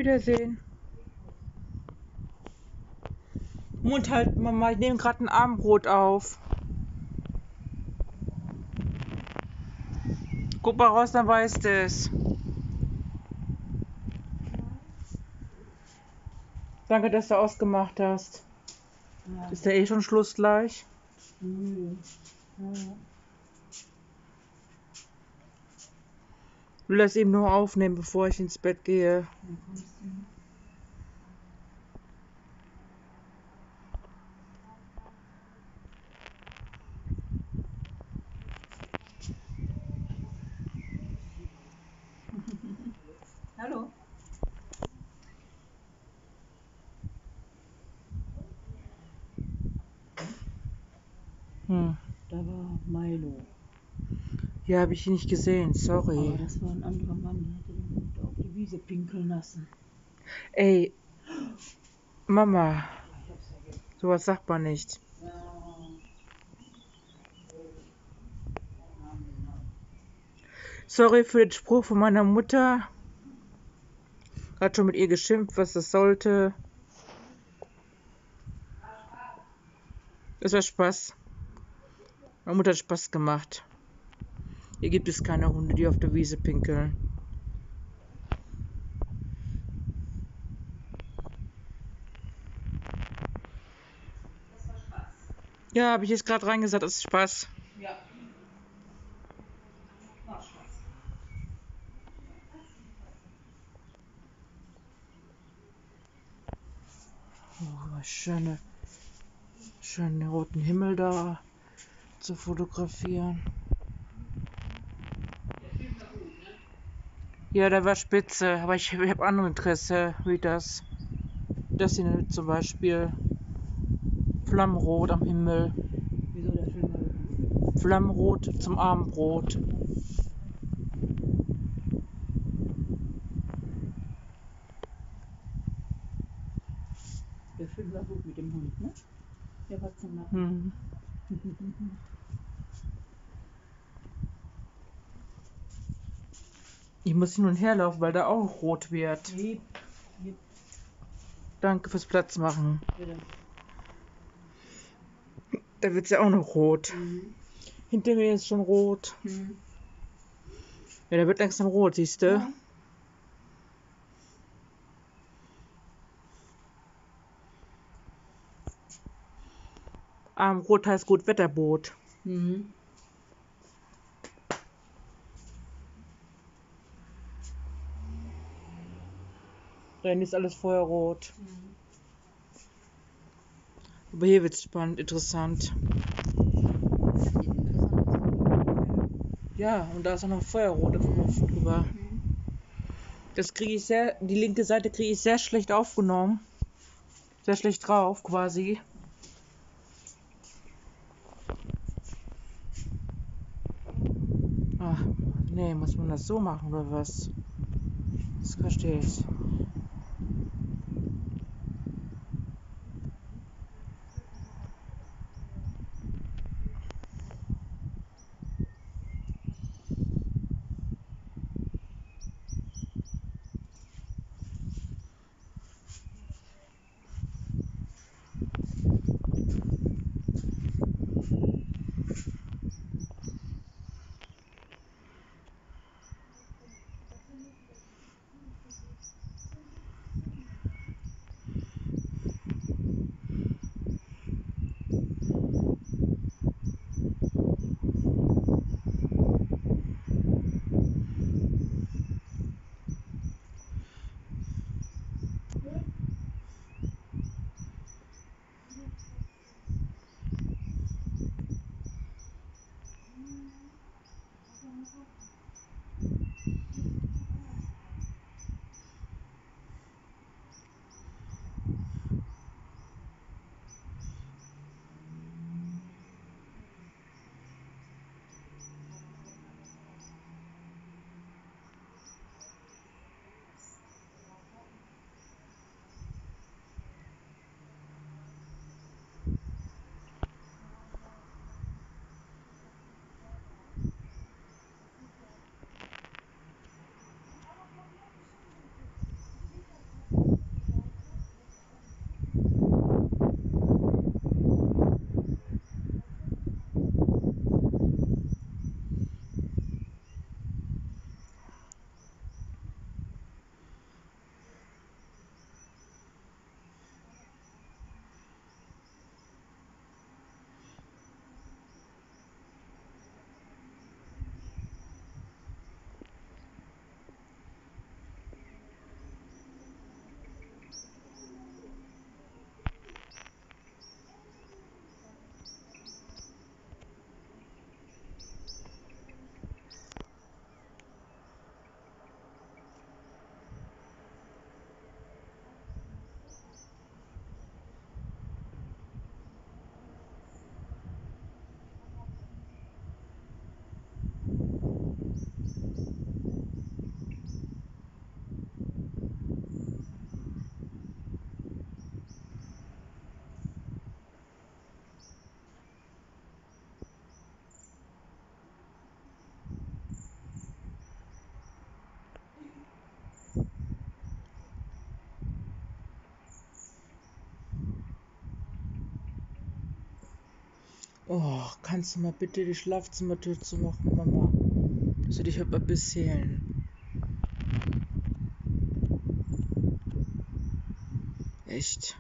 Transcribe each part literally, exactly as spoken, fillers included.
Wiedersehen. Mund halt, Mama, ich nehme gerade ein Abendbrot auf. Guck mal raus, dann weißt du es. Danke, dass du ausgemacht hast. Ja. Ist ja eh schon Schluss gleich. Mhm. Ja. Ich will das eben nur aufnehmen, bevor ich ins Bett gehe. Dann kommst du. Hallo. Hm. Da war Milo. Ja, habe ich nicht gesehen, sorry. Aber das war ein anderer Mann, der hätte den Hund auf die Wiese pinkeln lassen. Ey, Mama, Ich hab's vergessen. sowas sagt man nicht. Sorry für den Spruch von meiner Mutter. Hat schon mit ihr geschimpft, was das sollte. Es war Spaß. Meine Mutter hat Spaß gemacht. Hier gibt es keine Hunde, die auf der Wiese pinkeln. Das war Spaß. Ja, habe ich jetzt gerade reingesagt, das ist Spaß. Ja. War Spaß. Oh, was schöne, schönen roten Himmel da zu fotografieren. Ja, der war spitze, aber ich, ich habe andere Interesse, wie das. Das hier zum Beispiel. Flammenrot am Himmel. Wieso der Film war so gut? Flammenrot zum Abendbrot. Der Film war gut mit dem Hund, ne? Der war zum Lachen. Hm. Ich muss hin und her laufen, weil da auch rot wird. Lieb. Lieb. Danke fürs Platz machen. Bitte. Da wird es ja auch noch rot. Mhm. Hinter mir ist schon rot. Mhm. Ja, der wird langsam rot, siehst du? Ja. Abendrot heißt Gutwetterboot. Mhm. Dann ist alles feuerrot. Mhm. Aber hier wird es spannend, interessant. Ja, und da ist auch noch Feuerrot drüber. Mhm. Das kriege ich sehr, die linke Seite kriege ich sehr schlecht aufgenommen. Sehr schlecht drauf, quasi. Ach, nee, muss man das so machen oder was? Das verstehe ich. Oh, kannst du mal bitte die Schlafzimmertür zumachen, Mama? Dass du dich heute mal beseelen. Echt?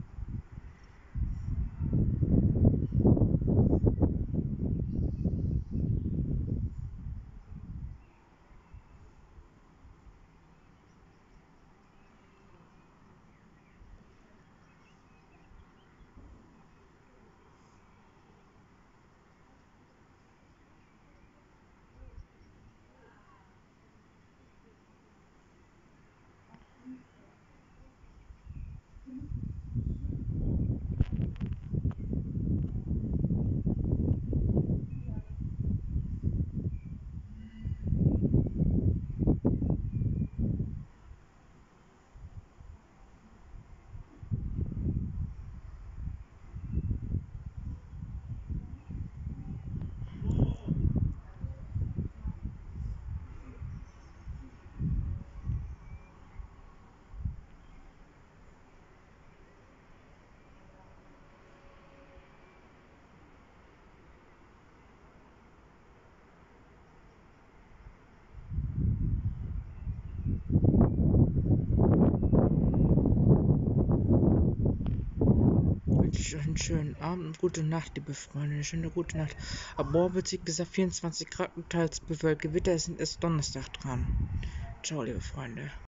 Einen schönen Abend und gute Nacht, liebe Freunde. Eine schöne gute Nacht. Ab morgen wird es gesagt vierundzwanzig Grad und teils bewölkt. Gewitter sind erst Donnerstag dran. Ciao, liebe Freunde.